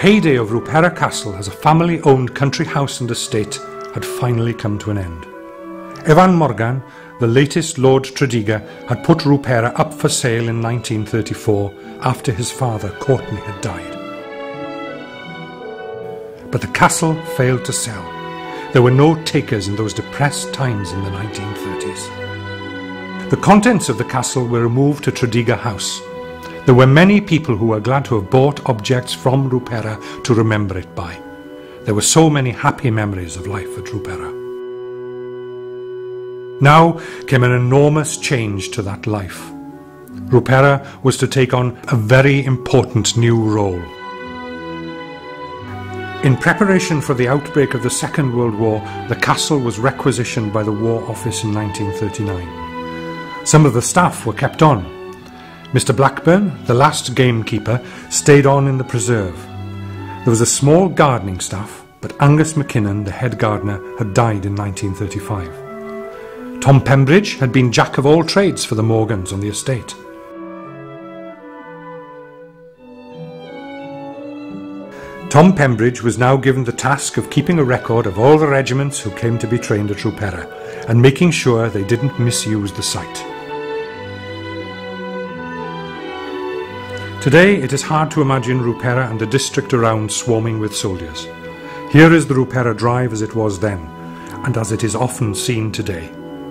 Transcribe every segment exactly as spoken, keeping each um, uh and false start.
heyday of Ruperra Castle as a family-owned country house and estate had finally come to an end. Evan Morgan, the latest Lord Tredegar, had put Ruperra up for sale in nineteen thirty-four after his father, Courtney, had died. But the castle failed to sell. There were no takers in those depressed times in the nineteen thirties. The contents of the castle were removed to Tredegar House. There were many people who were glad to have bought objects from Ruperra to remember it by. There were so many happy memories of life at Ruperra. Now came an enormous change to that life. Ruperra was to take on a very important new role. In preparation for the outbreak of the Second World War, the castle was requisitioned by the War Office in nineteen thirty-nine. Some of the staff were kept on. Mister Blackburn, the last gamekeeper, stayed on in the preserve. There was a small gardening staff, but Angus McKinnon, the head gardener, had died in nineteen thirty-five. Tom Pembridge had been jack of all trades for the Morgans on the estate. Tom Pembridge was now given the task of keeping a record of all the regiments who came to be trained at Ruperra and making sure they didn't misuse the site. Today it is hard to imagine Ruperra and the district around swarming with soldiers. Here is the Ruperra Drive as it was then, and as it is often seen today.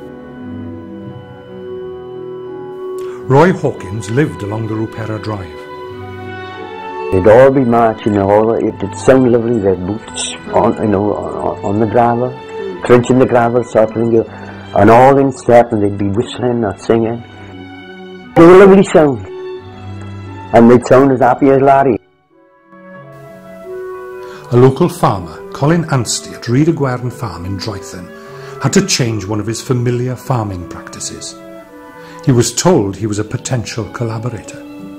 Roy Hawkins lived along the Ruperra Drive. They'd all be marching, all it'd sound lovely, their boots on, you know, on, on the gravel, crunching the gravel, circling you, and all in step, and they'd be whistling or singing. They were a lovely sound, and they'd sound as happy as Larry. A local farmer, Colin Anstey at Rhydagwern Farm in Drythan, had to change one of his familiar farming practices. He was told he was a potential collaborator.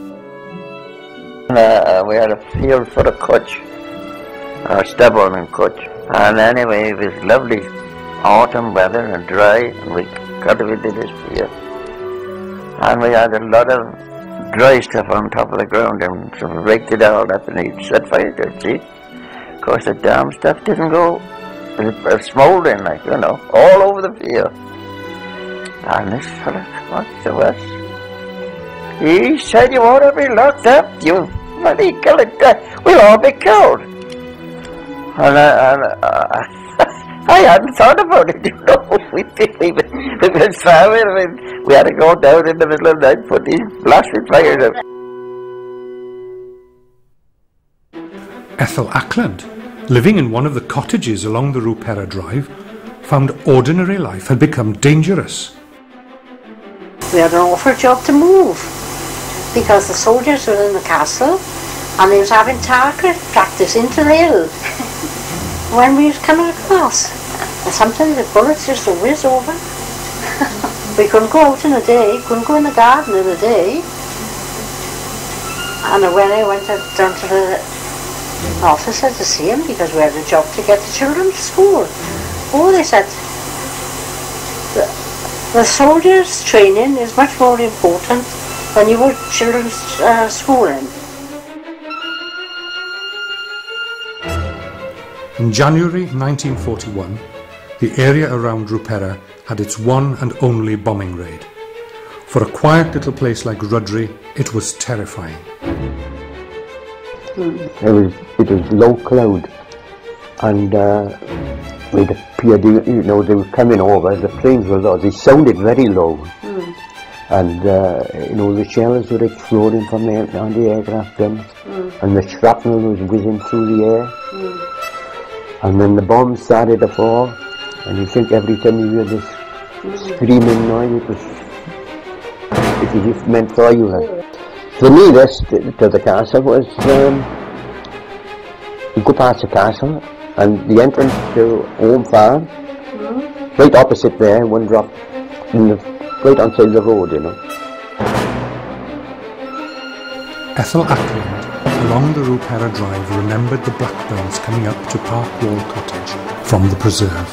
Uh, we had a field for a cutch, a stubble and cutch, and anyway it was lovely autumn weather and dry, and we cultivated this field, and we had a lot of dry stuff on top of the ground, and so we raked it all up and he'd set fire to it, see. Of course the damn stuff didn't go, it was smouldering, like, you know, all over the field. And this fella came up to us. He said, "You ought to be locked up, you bloody killer, we'll all be killed." And I, and I, I hadn't thought about it, you know. We, we, we went farming, we, we had to go down in the middle of the night, put these blasted fires out. Ethel Ackland, living in one of the cottages along the Ruperra Drive, found ordinary life had become dangerous. We had an awful job to move because the soldiers were in the castle and they was having target practice into the hill when we was coming across. And sometimes the bullets just whiz over. We couldn't go out in the day, couldn't go in the garden in the day. And when I went down to the officer to see him, because we had a job to get the children to school, oh, they said, the, the soldiers' training is much more important than your children's uh, schooling. In January nineteen forty-one, the area around Ruperra had its one and only bombing raid. For a quiet little place like Rudry, it was terrifying. It was, it was low cloud, and uh, it appeared, you know, they were coming over, the planes were low, they sounded very low. Mm. And, uh, you know, the shells were exploding from the anti-aircraft guns, mm. and the shrapnel was whizzing through the air. Mm. And then the bombs started to fall, and you think every time you hear this mm. screaming noise, it was, it was just meant for you. Like. The nearest to the castle was, um, you go past the castle, and the entrance to Home Farm, mm. right opposite there, one drop, in the, right on side of the road, you know. Ethel Ackland, along the Ruperra Drive, remembered the Blackburns coming up to Park Wall Cottage from the preserve.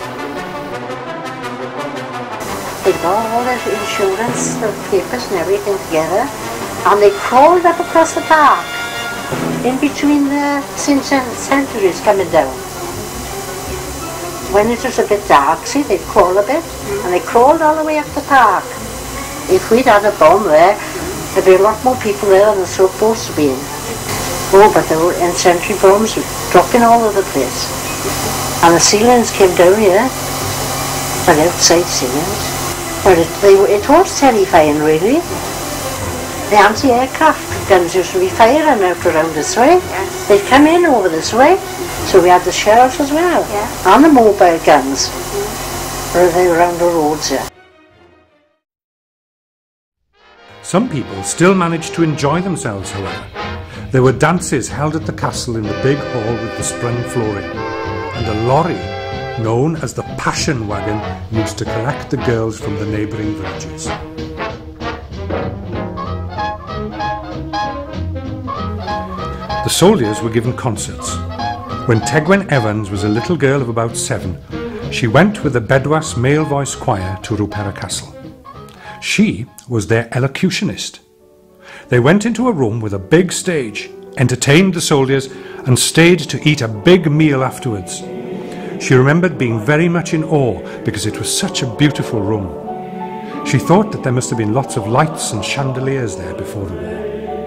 They got all their insurance, the papers and everything together, and they crawled up across the park in between the centuries coming down. When it was a bit dark, see, they'd crawl a bit, and they crawled all the way up the park. If we'd had a bomb there, there'd be a lot more people there than they're supposed to be in. Oh, but there were in-century bombs dropping all over the place. And the ceilings came down here, well, outside ceilings. Well, it, they, it was terrifying, really. The anti-aircraft guns used to be firing out around this way. Yeah. They'd come in over this way, so we had the shells as well, yeah. And the mobile guns. Mm. They were around the roads here. Some people still managed to enjoy themselves, however. There were dances held at the castle in the big hall with the sprung flooring, and a lorry, known as the Passion Wagon, used to collect the girls from the neighbouring villages. The soldiers were given concerts. When Tegwen Evans was a little girl of about seven, she went with the Bedwas male voice choir to Ruperra Castle. She was their elocutionist. They went into a room with a big stage, entertained the soldiers, and stayed to eat a big meal afterwards. She remembered being very much in awe because it was such a beautiful room. She thought that there must have been lots of lights and chandeliers there before the war.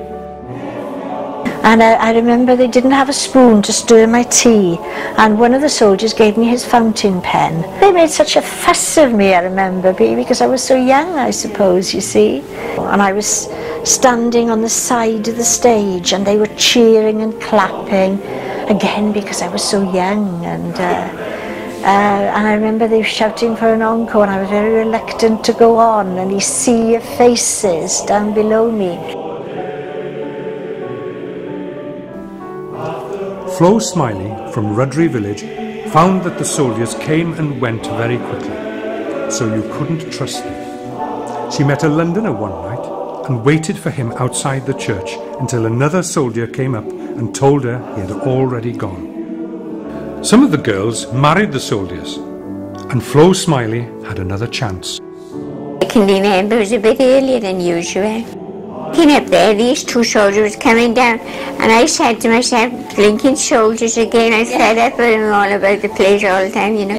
And I, I remember they didn't have a spoon to stir my tea, and one of the soldiers gave me his fountain pen. They made such a fuss of me, I remember, because I was so young, I suppose, you see. And I was standing on the side of the stage, and they were cheering and clapping, again because I was so young. And, uh, uh, and I remember they were shouting for an encore, and I was very reluctant to go on, and you see your faces down below me. Flo Smiley from Rudry village found that the soldiers came and went very quickly, so you couldn't trust them. She met a Londoner one night and waited for him outside the church until another soldier came up and told her he had already gone. Some of the girls married the soldiers, and Flo Smiley had another chance. I can remember it was a bit earlier than usual. Came up there, these two soldiers coming down, and I said to myself, blinking soldiers again, I fed up with them all about the place all the time, you know.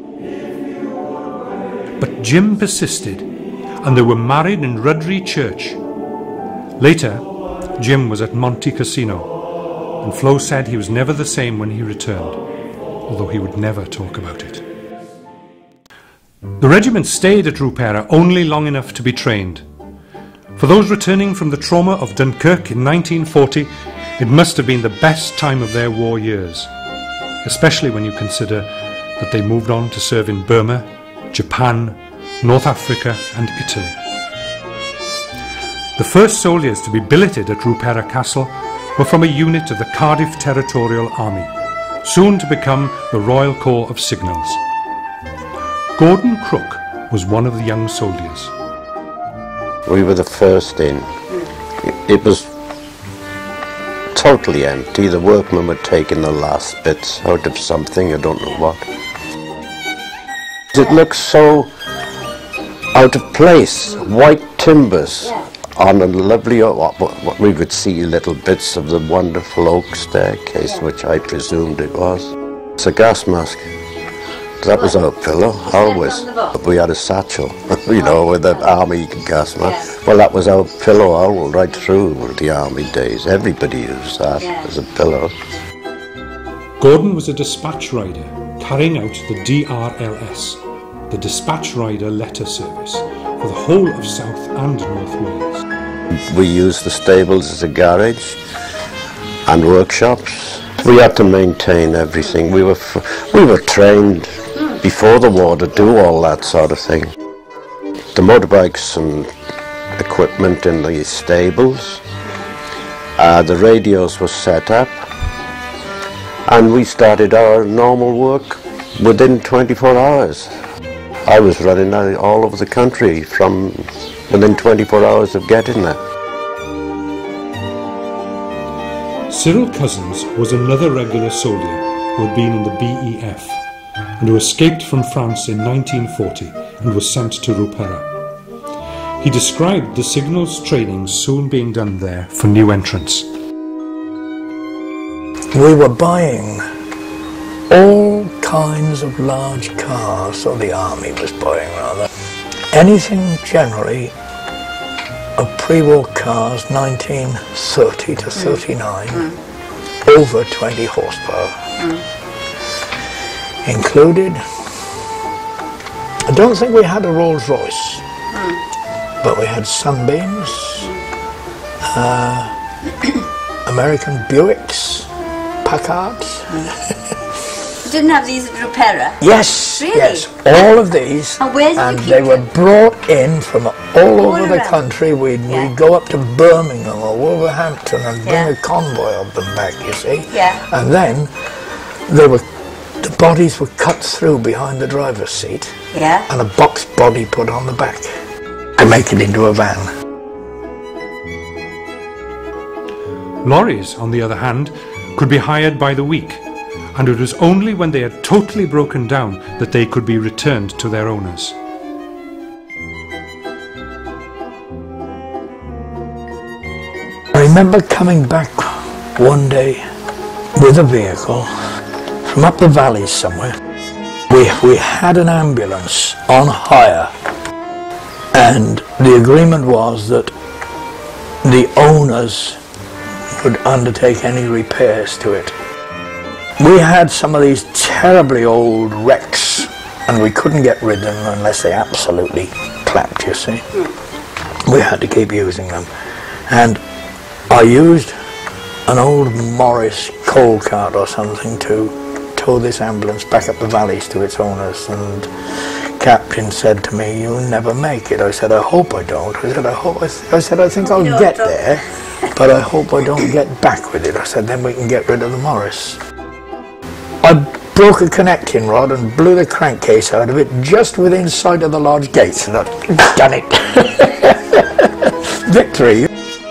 But Jim persisted, and they were married in Rudry Church. Later, Jim was at Monte Casino, and Flo said he was never the same when he returned, although he would never talk about it. The regiment stayed at Ruperra only long enough to be trained. For those returning from the trauma of Dunkirk in nineteen forty, it must have been the best time of their war years, especially when you consider that they moved on to serve in Burma, Japan, North Africa and Italy. The first soldiers to be billeted at Ruperra Castle were from a unit of the Cardiff Territorial Army, soon to become the Royal Corps of Signals. Gordon Crook was one of the young soldiers. We were the first in. It was totally empty. The workmen were taking the last bits out of something, I don't know what. It looks so out of place. White timbers on a lovely, what we would see little bits of the wonderful oak staircase, which I presumed it was. It's a gas mask. That was our pillow, always. We had a satchel, you know, with the army gas mask. Well, that was our pillow all right through the army days. Everybody used that as a pillow. Gordon was a dispatch rider carrying out the D R L S, the Dispatch Rider Letter Service, for the whole of South and North Wales. We used the stables as a garage and workshops. We had to maintain everything. We were, we were trained before the war to do all that sort of thing. The motorbikes and equipment in the stables, uh, the radios were set up, and we started our normal work within twenty-four hours. I was running all over the country from within twenty-four hours of getting there. Cyril Cousins was another regular soldier who had been in the B E F and who escaped from France in nineteen forty and was sent to Ruperra. He described the signals training soon being done there for new entrants. we were buying all kinds of large cars, or the army was buying rather. Anything generally of pre-war cars, nineteen thirty to thirty-nine, mm. over twenty horsepower. Mm. Included, I don't think we had a Rolls Royce, mm. but we had Sunbeams, uh, American Buicks, Packards. You didn't have these at Ruperra? Yes, really? yes, all of these. And, where did and you keep they them? were brought in from all, all over the around. country. We'd, Yeah. we'd go up to Birmingham or Wolverhampton and bring Yeah. a convoy of them back, you see. Yeah. And then they were, the bodies were cut through behind the driver's seat, Yeah. and a box body put on the back to make it into a van. Lorries, on the other hand, could be hired by the week, and it was only when they had totally broken down that they could be returned to their owners. I remember coming back one day with a vehicle from up the valley somewhere. We, we had an ambulance on hire, and the agreement was that the owners would undertake any repairs to it. We had some of these terribly old wrecks, and we couldn't get rid of them unless they absolutely clapped, you see. We had to keep using them. And I used an old Morris coal cart or something to tow this ambulance back up the valleys to its owners, and Captain said to me, "You'll never make it." I said, "I hope I don't." I said, I hope I, th I said, "I think I'll get there, but I hope I don't get back with it." I said, "Then we can get rid of the Morris." I broke a connecting rod and blew the crankcase out of it just within sight of the lodge gates, and I'd done it. Victory.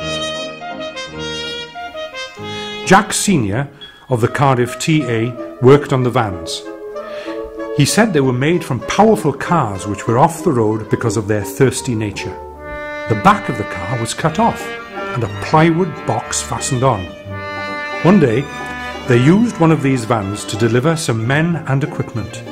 Jack Senior of the Cardiff T A worked on the vans. He said they were made from powerful cars which were off the road because of their thirsty nature. The back of the car was cut off and a plywood box fastened on. One day, they used one of these vans to deliver some men and equipment.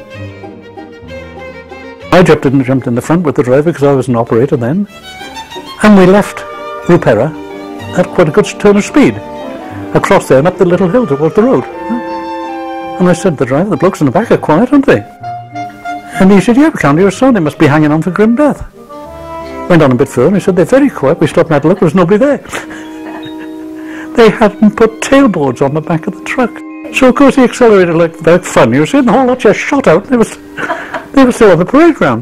I jumped in, jumped in the front with the driver because I was an operator then, and we left Ruperra at quite a good turn of speed, across there and up the little hill towards the road. And I said to the driver, "The blokes in the back are quiet, aren't they?" And he said, "Yeah, we can't hear a sound, they must be hanging on for grim death." Went on a bit further and he said, "They're very quiet." We stopped and had a look, there was nobody there. They hadn't put tailboards on the back of the truck. So of course he accelerated like, like fun. You were seeing the whole lot just shot out, and they were, they were still on the parade ground.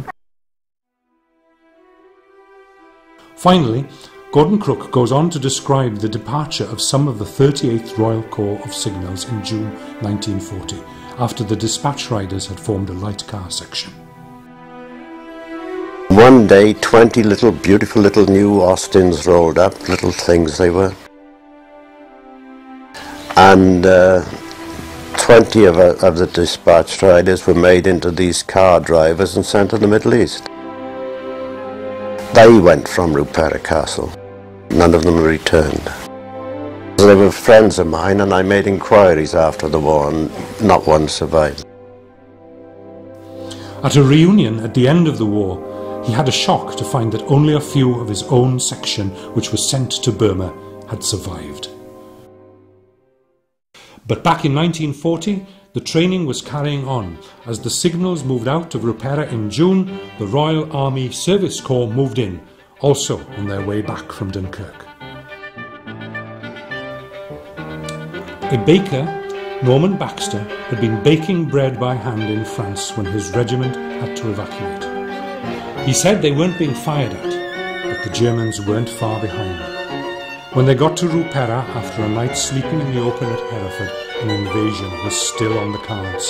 Finally, Gordon Crook goes on to describe the departure of some of the thirty-eighth Royal Corps of Signals in June nineteen forty, after the dispatch riders had formed a light car section. One day, twenty little beautiful little new Austins rolled up, little things they were. And uh, twenty of, uh, of the dispatch riders were made into these car drivers and sent to the Middle East. They went from Ruperra Castle. None of them returned. They were friends of mine, and I made inquiries after the war, and not one survived. At a reunion at the end of the war, he had a shock to find that only a few of his own section, which was sent to Burma, had survived. But back in nineteen forty, the training was carrying on. As the signals moved out of Ruperra in June, the Royal Army Service Corps moved in, also on their way back from Dunkirk. A baker, Norman Baxter, had been baking bread by hand in France when his regiment had to evacuate. He said they weren't being fired at, but the Germans weren't far behind. When they got to Ruperra after a night sleeping in the open at Hereford, an invasion was still on the cards.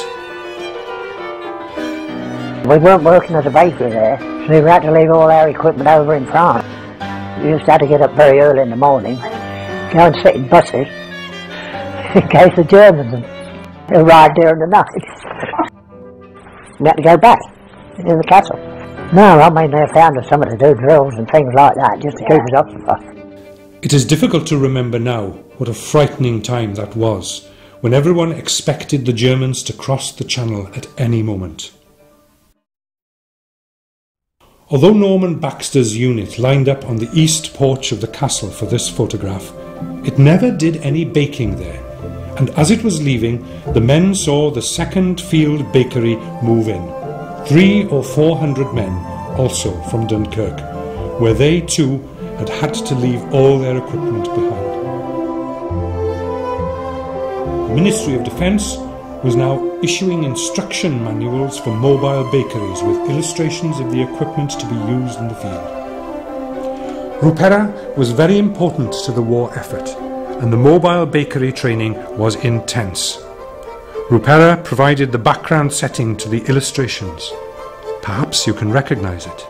We weren't working at a bakery there, so we had to leave all our equipment over in France. We used to have to get up very early in the morning, go and sit in buses, in case the Germans arrived during the night. We had to go back in the castle. No, I mean they found us something to do, drills and things like that, just to keep us occupied. It is difficult to remember now What a frightening time that was, when everyone expected the Germans to cross the Channel at any moment. Although Norman Baxter's unit lined up on the east porch of the castle for this photograph, it never did any baking there, and as it was leaving, the men saw the second Field Bakery move in, three or four hundred men, also from Dunkirk, where they too had had to leave all their equipment behind. The Ministry of Defence was now issuing instruction manuals for mobile bakeries with illustrations of the equipment to be used in the field. Ruperra was very important to the war effort, and the mobile bakery training was intense. Ruperra provided the background setting to the illustrations. Perhaps you can recognise it.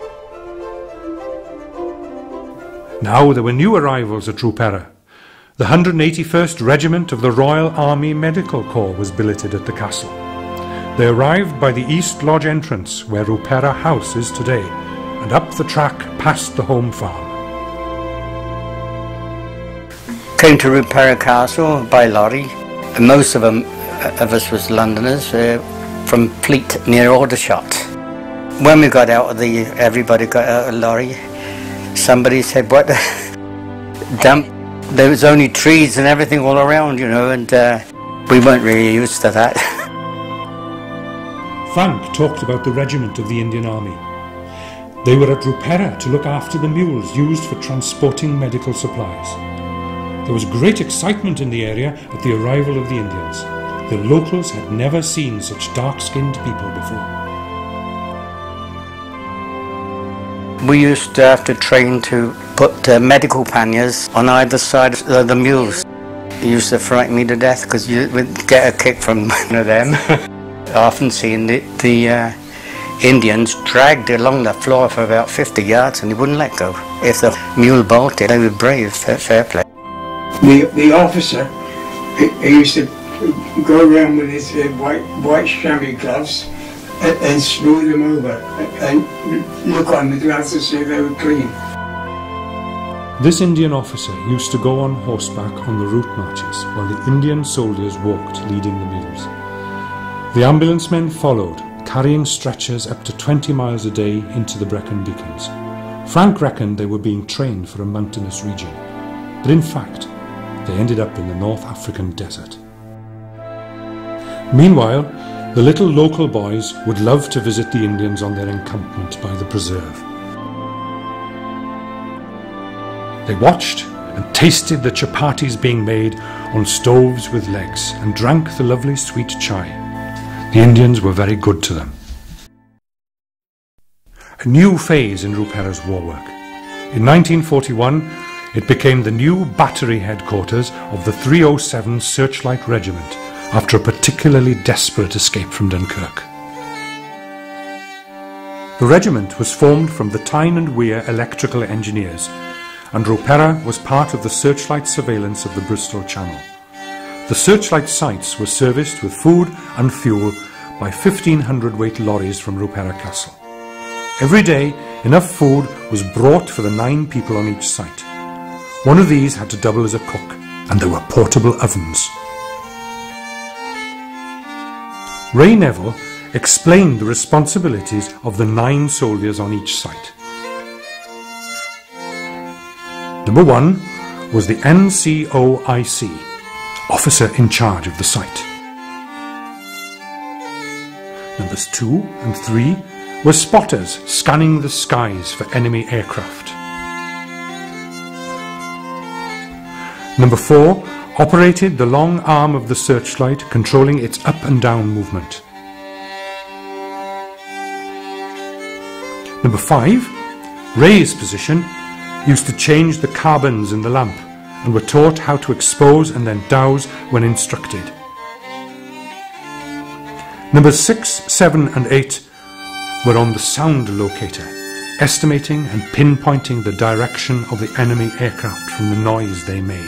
Now there were new arrivals at Ruperra. The one hundred eighty-first Regiment of the Royal Army Medical Corps was billeted at the castle. They arrived by the East Lodge entrance, where Ruperra House is today, and up the track past the home farm. Came to Ruperra Castle by lorry. Most of them of us was Londoners uh, from Fleet near Aldershot. When we got out of the, everybody got out of the lorry. Somebody said, "What the dump?" There was only trees and everything all around, you know, and uh, we weren't really used to that. Frank talked about the regiment of the Indian Army. They were at Ruperra to look after the mules used for transporting medical supplies. There was great excitement in the area at the arrival of the Indians. The locals had never seen such dark-skinned people before. We used to have to train to put uh, medical panniers on either side of the mules. It used to frighten me to death because you would get a kick from one of them. I often seen the, the uh, Indians dragged along the floor for about fifty yards and they wouldn't let go. If the mule bolted, they were brave, fair, fair play. The, the officer, he, he used to go around with his uh, white, white chamois gloves and, and smooth them over and look on the gloves to see if they were clean. This Indian officer used to go on horseback on the route marches while the Indian soldiers walked leading the mules. The ambulance men followed, carrying stretchers up to twenty miles a day into the Brecon Beacons. Frank reckoned they were being trained for a mountainous region, but in fact they ended up in the North African desert. Meanwhile, the little local boys would love to visit the Indians on their encampment by the preserve. They watched and tasted the chapatis being made on stoves with legs and drank the lovely sweet chai. The Indians were very good to them. A new phase in Ruperra's war work. In nineteen forty-one, it became the new battery headquarters of the three oh seven Searchlight Regiment after a particularly desperate escape from Dunkirk. The regiment was formed from the Tyne and Wear electrical engineers, and Ruperra was part of the searchlight surveillance of the Bristol Channel. The searchlight sites were serviced with food and fuel by fifteen hundred weight lorries from Ruperra Castle. Every day, enough food was brought for the nine people on each site. One of these had to double as a cook, and there were portable ovens. Ray Neville explained the responsibilities of the nine soldiers on each site. Number one was the N C O I C, officer in charge of the site. Numbers two and three were spotters scanning the skies for enemy aircraft. Number four operated the long arm of the searchlight, controlling its up and down movement. Number five, Ray's position, used to change the carbons in the lamp and were taught how to expose and then douse when instructed. Numbers six, seven and eight were on the sound locator, estimating and pinpointing the direction of the enemy aircraft from the noise they made.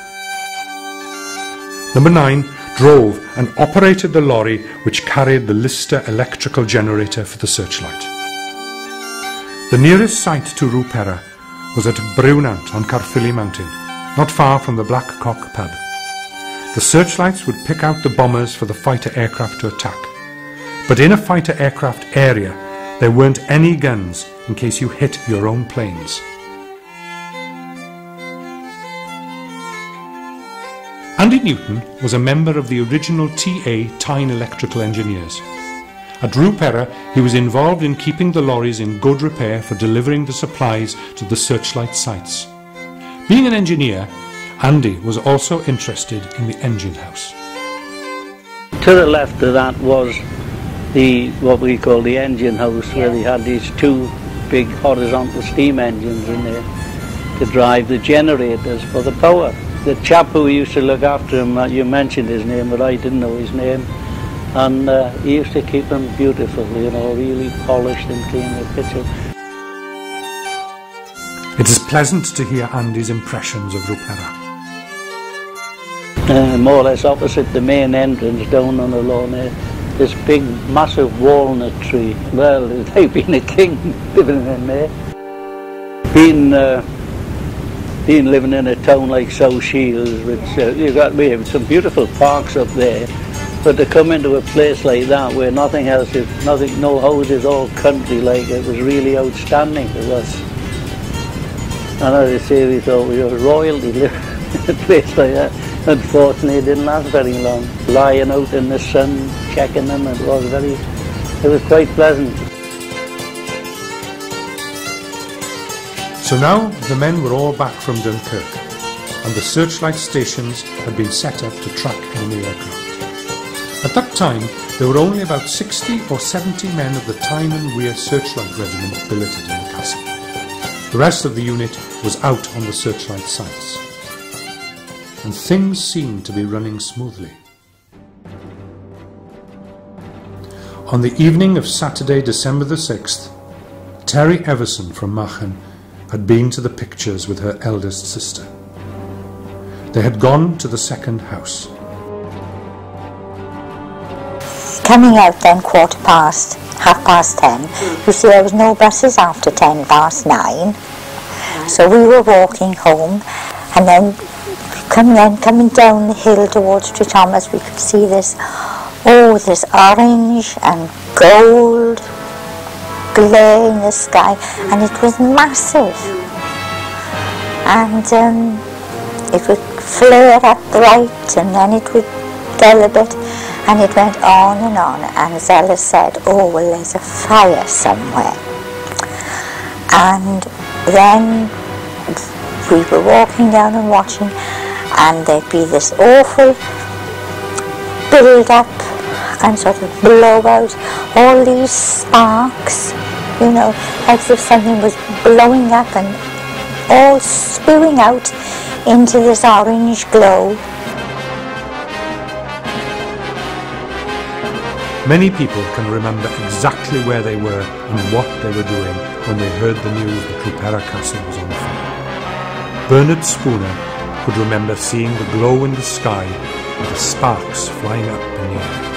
Number nine drove and operated the lorry which carried the Lister electrical generator for the searchlight. The nearest site to Ruperra was at Brewnant on Caerphilly Mountain, not far from the Black Cock pub. The searchlights would pick out the bombers for the fighter aircraft to attack. But in a fighter aircraft area, there weren't any guns in case you hit your own planes. Andy Newton was a member of the original T A Tyne Electrical Engineers. At Ruperra, he was involved in keeping the lorries in good repair for delivering the supplies to the searchlight sites. Being an engineer, Andy was also interested in the engine house. To the left of that was the what we call the engine house, where they had these two big horizontal steam engines in there to drive the generators for the power. The chap who used to look after him, you mentioned his name, but I didn't know his name, and uh, he used to keep them beautiful, you know, really polished and clean with pictures. It is pleasant to hear Andy's impressions of Ruperra. Uh, more or less opposite the main entrance, down on the lawn there, this big massive walnut tree. Well, it's like being a king living in there. Being, uh, being living in a town like South Shields, which uh, you've got we have some beautiful parks up there, but to come into a place like that where nothing else is, nothing, no houses, all country like, it was really outstanding for us. And as I say, we thought we were royalty living in a place like that. Unfortunately, it didn't last very long. Lying out in the sun, checking them, it was very, it was quite pleasant. So now the men were all back from Dunkirk, and the searchlight stations had been set up to track enemy aircraft. At that time, there were only about sixty or seventy men of the Tyne and Wear Searchlight Regiment billeted in the castle. The rest of the unit was out on the searchlight sites. And things seemed to be running smoothly. On the evening of Saturday, December the sixth, Terry Everson from Machen had been to the pictures with her eldest sister. They had gone to the second house. Coming out then quarter past, half past ten, you see there was no buses after ten past nine, so we were walking home, and then coming in, coming down the hill towards Tree Thomas, we could see this, oh, this orange and gold glare in the sky, and it was massive. And um, it would flare up bright, and then it would dull a bit, and it went on and on. And Zella said, oh, well, there's a fire somewhere. And then we were walking down and watching, and there'd be this awful build up and sort of blow out, all these sparks, you know, as if something was blowing up and all spewing out into this orange glow. Many people can remember exactly where they were and what they were doing when they heard the news that Ruperra Castle was on fire. Bernard Spooner could remember seeing the glow in the sky with the sparks flying up in the air.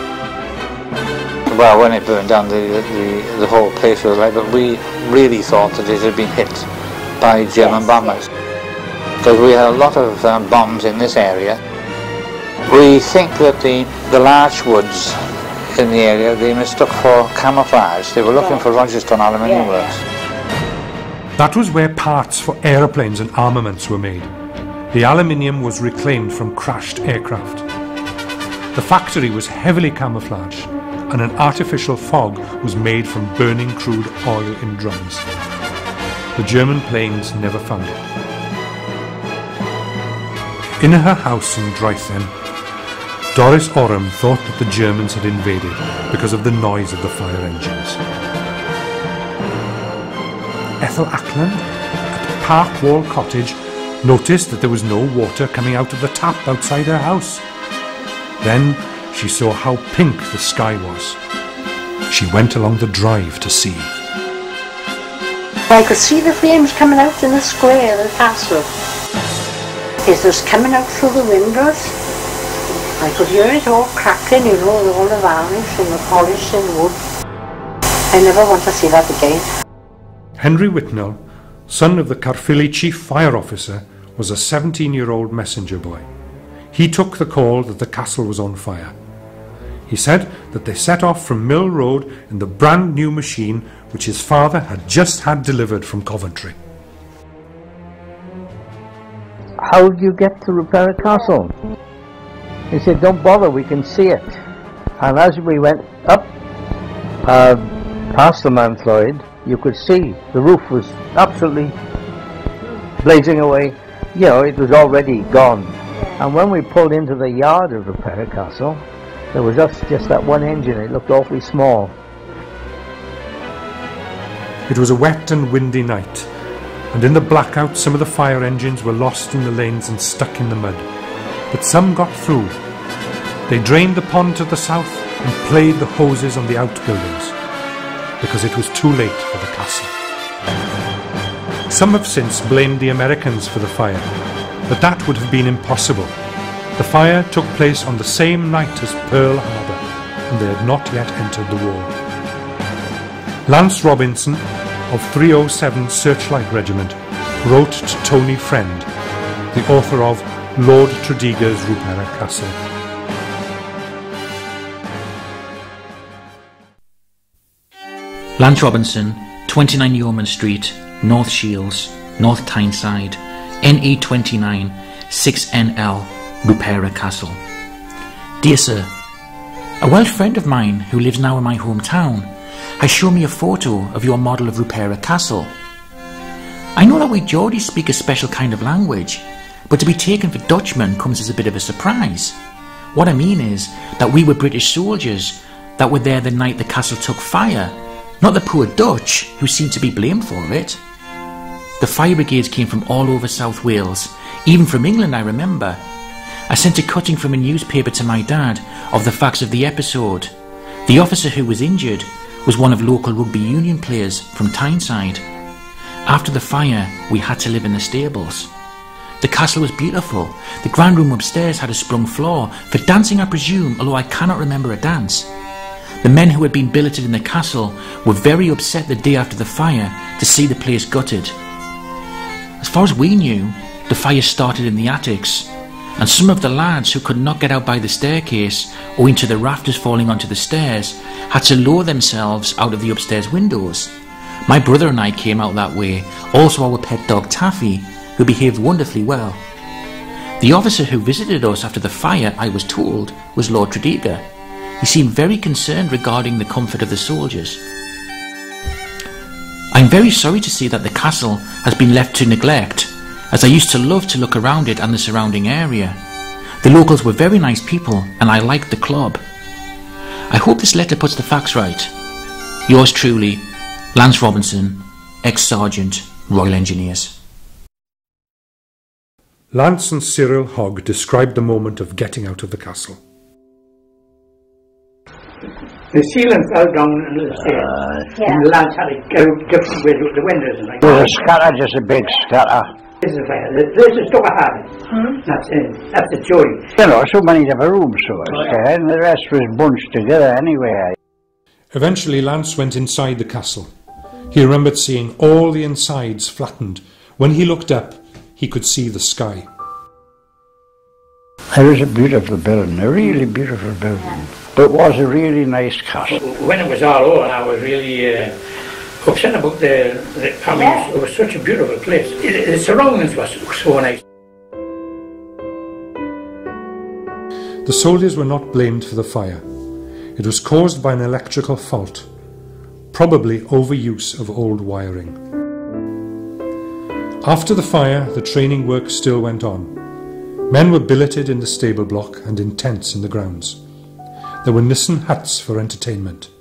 Well, when it burned down, the, the, the whole place was like, but we really thought that it had been hit by German bombers, because we had a lot of um, bombs in this area. We think that the, the larch woods in the area, they mistook for camouflage. They were looking for Rogerstone aluminium works. That was where parts for aeroplanes and armaments were made. The aluminium was reclaimed from crashed aircraft. The factory was heavily camouflaged, and an artificial fog was made from burning crude oil in drums. The German planes never found it. In her house in Drythen, Doris Oram thought that the Germans had invaded because of the noise of the fire engines. Ethel Ackland at Park Wall Cottage noticed that there was no water coming out of the tap outside her house. Then she saw how pink the sky was. She went along the drive to see. I could see the flames coming out in the square of the castle. It was coming out through the windows. I could hear it all cracking, you know, all the varnish and the polish and wood. I never want to see that again. Henry Whitnell, son of the Caerphilly chief fire officer, was a seventeen-year-old messenger boy. He took the call that the castle was on fire. He said that they set off from Mill Road in the brand new machine which his father had just had delivered from Coventry. How do you get to Ruperra Castle? He said, don't bother, we can see it. And as we went up uh, past the Mount Floyd, you could see the roof was absolutely blazing away. You know, it was already gone. And when we pulled into the yard of Ruperra Castle, there was just, just that one engine. It looked awfully small. It was a wet and windy night, and in the blackout some of the fire engines were lost in the lanes and stuck in the mud. But some got through. They drained the pond to the south and played the hoses on the outbuildings, because it was too late for the castle. Some have since blamed the Americans for the fire, but that would have been impossible. The fire took place on the same night as Pearl Harbor, and they had not yet entered the war. Lance Robinson of three oh seven Searchlight Regiment wrote to Tony Friend, the author of Lord Tredegar's Ruperra Castle. Lance Robinson, twenty-nine Yeoman Street, North Shields, North Tyneside, N E twenty-nine, six N L, Ruperra Castle. Dear Sir, a Welsh friend of mine who lives now in my hometown has shown me a photo of your model of Ruperra Castle. I know that we Geordies speak a special kind of language, but to be taken for Dutchmen comes as a bit of a surprise. What I mean is that we were British soldiers that were there the night the castle took fire, not the poor Dutch who seemed to be blamed for it. The fire brigades came from all over South Wales, even from England I remember. I sent a cutting from a newspaper to my dad of the facts of the episode. The officer who was injured was one of local rugby union players from Tyneside. After the fire, we had to live in the stables. The castle was beautiful. The grand room upstairs had a sprung floor, for dancing I presume, although I cannot remember a dance. The men who had been billeted in the castle were very upset the day after the fire to see the place gutted. As far as we knew, the fire started in the attics, and some of the lads who could not get out by the staircase owing to the rafters falling onto the stairs had to lower themselves out of the upstairs windows. My brother and I came out that way, also our pet dog Taffy, who behaved wonderfully well. The officer who visited us after the fire, I was told, was Lord Tredegar. He seemed very concerned regarding the comfort of the soldiers. I am very sorry to see that the castle has been left to neglect, as I used to love to look around it and the surrounding area. The locals were very nice people and I liked the club. I hope this letter puts the facts right. Yours truly, Lance Robinson, ex-sergeant, Royal Engineers. Lance and Cyril Hogg described the moment of getting out of the castle. The ceiling fell down into the stairs, uh, yeah. And the lads had to go different ways with the windows. And like There's a scatter, just a big scatter. This is a fire. This is stuck ahead. Hmm? That's it. That's the theory. You know, so many different rooms, so it's oh, yeah. And the rest was bunched together anyway. Eventually, Lance went inside the castle. He remembered seeing all the insides flattened. When he looked up, he could see the sky. It was a beautiful building, a really beautiful building. It was a really nice castle. When it was all over, I was really uh, upset about the, the I mean, yeah. It was such a beautiful place. It, the surroundings was so nice. The soldiers were not blamed for the fire. It was caused by an electrical fault, probably overuse of old wiring. After the fire, the training work still went on. Men were billeted in the stable block and in tents in the grounds. There were Nissen huts for entertainment.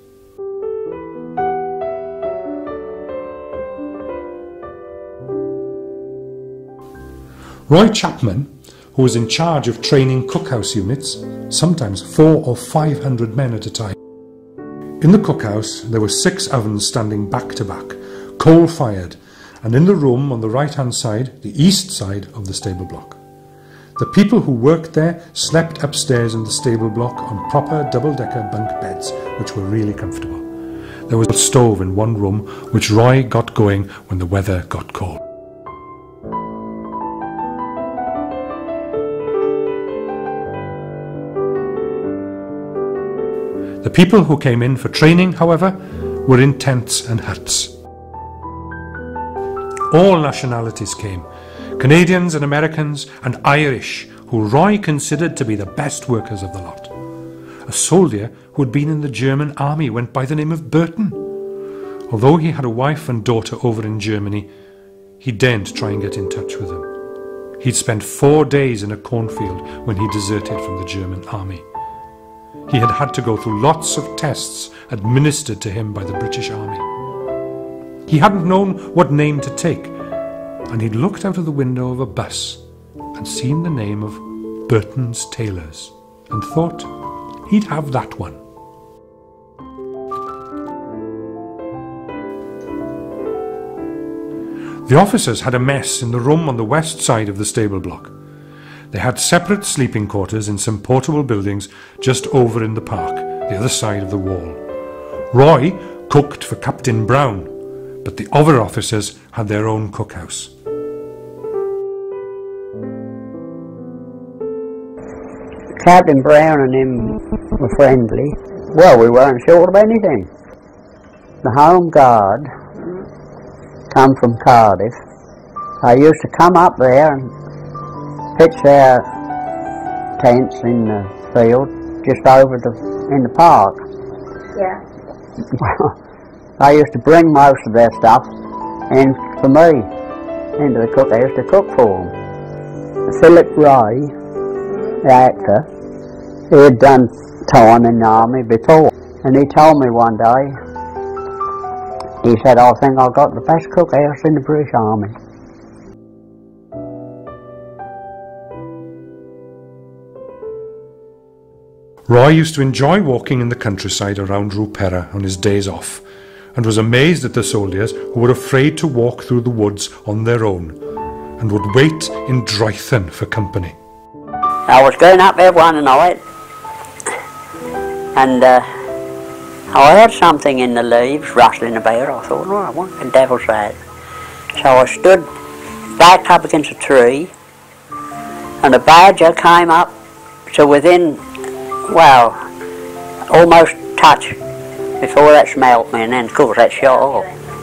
Roy Chapman, who was in charge of training cookhouse units, sometimes four or five hundred men at a time. In the cookhouse there were six ovens standing back to back, coal-fired, and in the room on the right-hand side, the east side of the stable block. The people who worked there slept upstairs in the stable block on proper double-decker bunk beds, which were really comfortable. There was a stove in one room, which Roy got going when the weather got cold. The people who came in for training, however, were in tents and huts. All nationalities came, Canadians and Americans and Irish, who Roy considered to be the best workers of the lot. A soldier who had been in the German army went by the name of Burton. Although he had a wife and daughter over in Germany, he daren't try and get in touch with them. He'd spent four days in a cornfield when he deserted from the German army. He had had to go through lots of tests administered to him by the British Army. He hadn't known what name to take, and he'd looked out of the window of a bus and seen the name of Burton's Tailors and thought he'd have that one. The officers had a mess in the room on the west side of the stable block. They had separate sleeping quarters in some portable buildings just over in the park, the other side of the wall. Roy cooked for Captain Brown, but the other officers had their own cookhouse. Captain Brown and him were friendly. Well, we weren't short of anything. The Home Guard come from Cardiff. They used to come up there and pitch their tents in the field just over the in the park. Yeah. They used to bring most of their stuff in for me into the cookhouse to cook for them. Philip Ray, the actor, he had done time in the army before, and he told me one day, he said, I think I've got the best cookhouse in the British Army. Roy used to enjoy walking in the countryside around Ruperra on his days off, and was amazed at the soldiers who were afraid to walk through the woods on their own, and would wait in Drythan for company. I was going up there one night, and uh, I heard something in the leaves rustling about. I thought, oh, what the devil's that? So I stood back up against a tree, and a badger came up to within, well, almost touch before that smelt me, and then of course that shot off.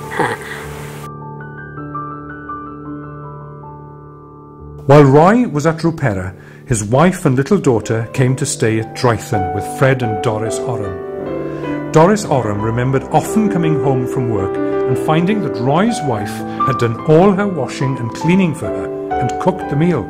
While Roy was at Ruperra, his wife and little daughter came to stay at Drythan with Fred and Doris Oram. Doris Oram remembered often coming home from work and finding that Roy's wife had done all her washing and cleaning for her and cooked the meal.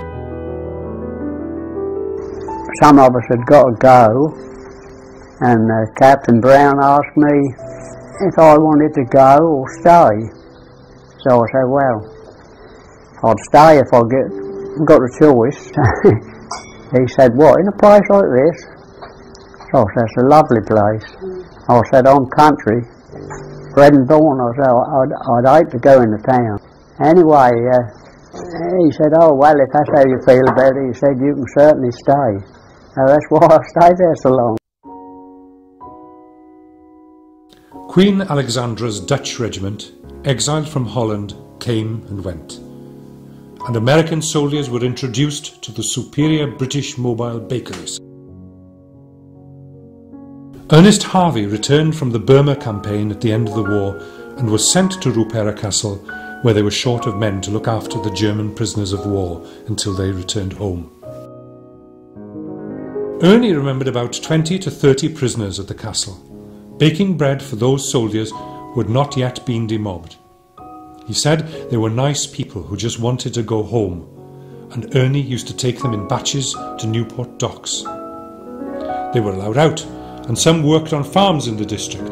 Some of us had got to go, and uh, Captain Brown asked me if I wanted to go or stay. So I said, well, I'd stay if I get got a choice. He said, what, in a place like this? So I said, it's a lovely place. I said, I'm country, bred and born. I said, I'd, I'd hate to go into town. Anyway, uh, he said, oh, well, if that's how you feel about it, he said, you can certainly stay. So that's why I stayed there so long. Queen Alexandra's Dutch regiment, exiled from Holland, came and went, and American soldiers were introduced to the superior British mobile bakeries. Ernest Harvey returned from the Burma campaign at the end of the war and was sent to Ruperra Castle, where they were short of men to look after the German prisoners of war until they returned home. Ernie remembered about twenty to thirty prisoners at the castle, baking bread for those soldiers who had not yet been demobbed. He said they were nice people who just wanted to go home, and Ernie used to take them in batches to Newport docks. They were allowed out, and some worked on farms in the district.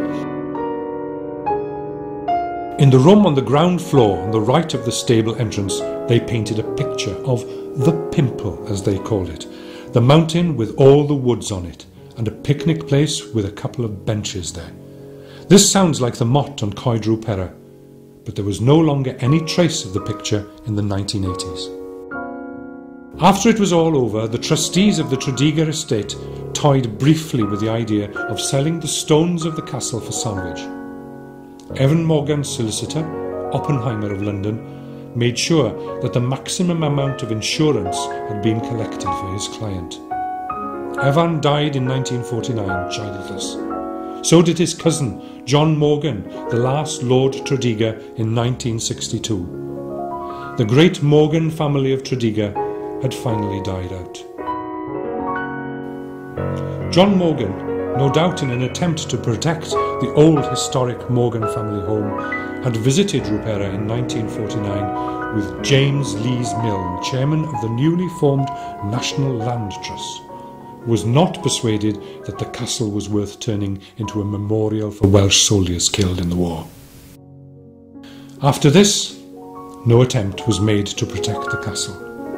In the room on the ground floor on the right of the stable entrance, they painted a picture of the Pimple, as they called it, the mountain with all the woods on it, and a picnic place with a couple of benches there. This sounds like the Mott on Coed Ruperra, but there was no longer any trace of the picture in the nineteen eighties. After it was all over, the trustees of the Tredegar estate toyed briefly with the idea of selling the stones of the castle for salvage. Evan Morgan's solicitor, Oppenheimer of London, made sure that the maximum amount of insurance had been collected for his client. Evan died in nineteen forty-nine, childless. So did his cousin, John Morgan, the last Lord Tredegar, in nineteen sixty-two. The great Morgan family of Tredegar had finally died out. John Morgan, no doubt in an attempt to protect the old historic Morgan family home, had visited Ruperra in nineteen forty-nine with James Lees Milne, chairman of the newly formed National Land Trust, was not persuaded that the castle was worth turning into a memorial for Welsh soldiers killed in the war. After this, no attempt was made to protect the castle.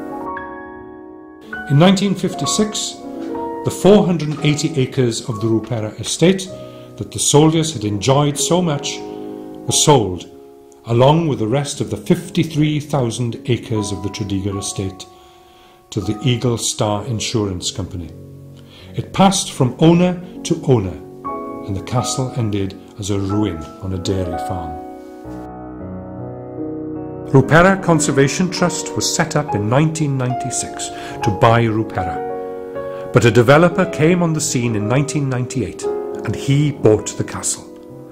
In nineteen fifty-six, the four hundred eighty acres of the Ruperra estate that the soldiers had enjoyed so much was sold, along with the rest of the fifty-three thousand acres of the Tredegar estate, to the Eagle Star Insurance Company. It passed from owner to owner, and the castle ended as a ruin on a dairy farm. Ruperra Conservation Trust was set up in nineteen ninety-six to buy Ruperra, but a developer came on the scene in nineteen ninety-eight and he bought the castle.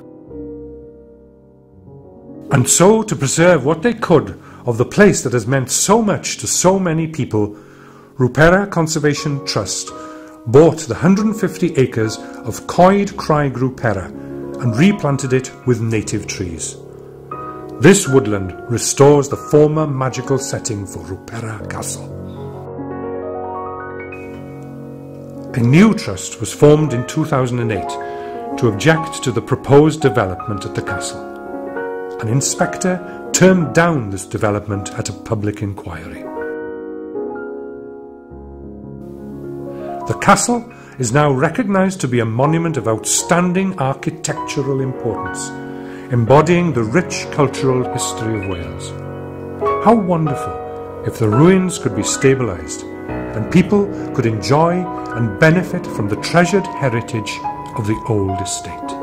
And so, to preserve what they could of the place that has meant so much to so many people, Ruperra Conservation Trust bought the one hundred fifty acres of Coed Craig Ruperra and replanted it with native trees. This woodland restores the former magical setting for Ruperra Castle. A new trust was formed in two thousand eight to object to the proposed development at the castle. An inspector turned down this development at a public inquiry. The castle is now recognised to be a monument of outstanding architectural importance, embodying the rich cultural history of Wales. How wonderful if the ruins could be stabilised and people could enjoy and benefit from the treasured heritage of the old estate.